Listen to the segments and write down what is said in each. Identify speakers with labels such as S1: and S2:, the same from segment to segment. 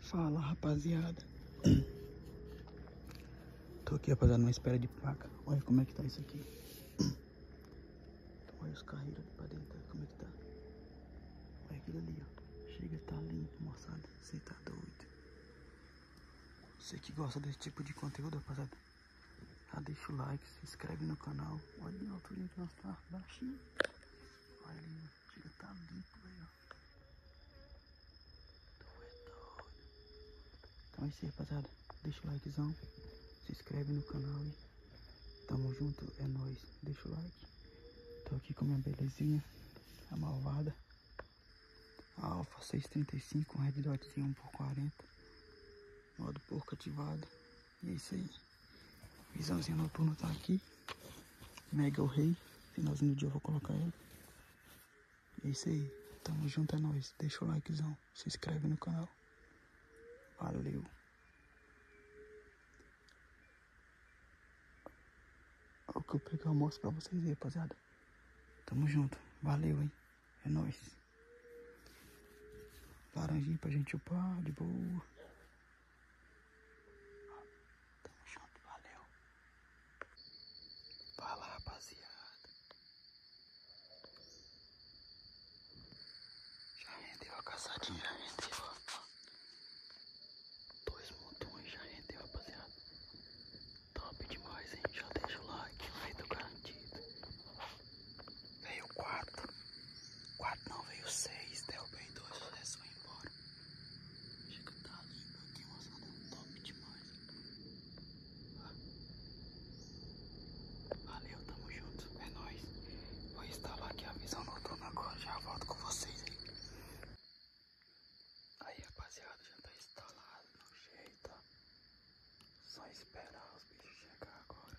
S1: Fala, rapaziada. Tô aqui, rapaziada, numa espera de placa. Olha como é que tá isso aqui. Olha os carreiros ali pra dentro, olha como é que tá. Olha aquilo ali, ó. Chega, tá limpo, moçada. Você tá doido. Você que gosta desse tipo de conteúdo, rapaziada, já deixa o like, se inscreve no canal. Olha a altura que nós tá, baixinho. Olha ali, ó. Chega, tá limpo, velho. Então é isso aí, rapaziada. Deixa o likezão, se inscreve no canal e tamo junto, é nóis. Deixa o like. Tô aqui com a minha belezinha, a malvada. A Alfa 635, um Red Dotzinho 1x40. Modo porco ativado. E é isso aí. Visãozinha noturna tá aqui. Mega o rei. Finalzinho do dia eu vou colocar ele. E é isso aí. Tamo junto, é nóis. Deixa o likezão. Se inscreve no canal. Valeu. Olha o que eu peguei o almoço pra vocês aí, rapaziada. Tamo junto. Valeu, hein. É nóis. Laranjinha pra gente upar de boa. Tamo junto, valeu. Fala, rapaziada. Já rendeu a caçadinha, já rendeu, ó. 2 montões já rendeu, rapaziada. Top demais, hein? Já deixa o like, feito garantido. Veio 4. 4 não, veio 6. Derrubei 2, é só ir embora. Chega, tá limpo aqui, moçada. Top demais. Valeu, tamo junto. É nóis. Vou instalar aqui a visão noturna agora. Já volto com vocês aí. Aí, rapaziada, já tá instalado no jeito, ó. Só esperar os bichos chegar agora.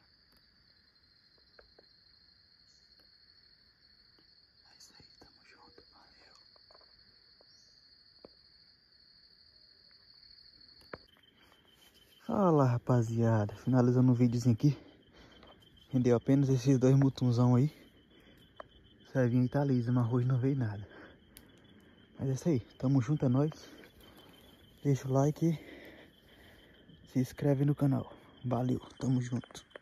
S1: É isso aí, tamo junto. Valeu. Fala, rapaziada. Finalizando o videozinho aqui. Rendeu apenas esses 2 mutunzão aí. Servinha aí tá lisa, mas hoje não veio nada. Mas é isso aí, tamo junto, é nóis. Deixa o like e se inscreve no canal. Valeu, tamo junto.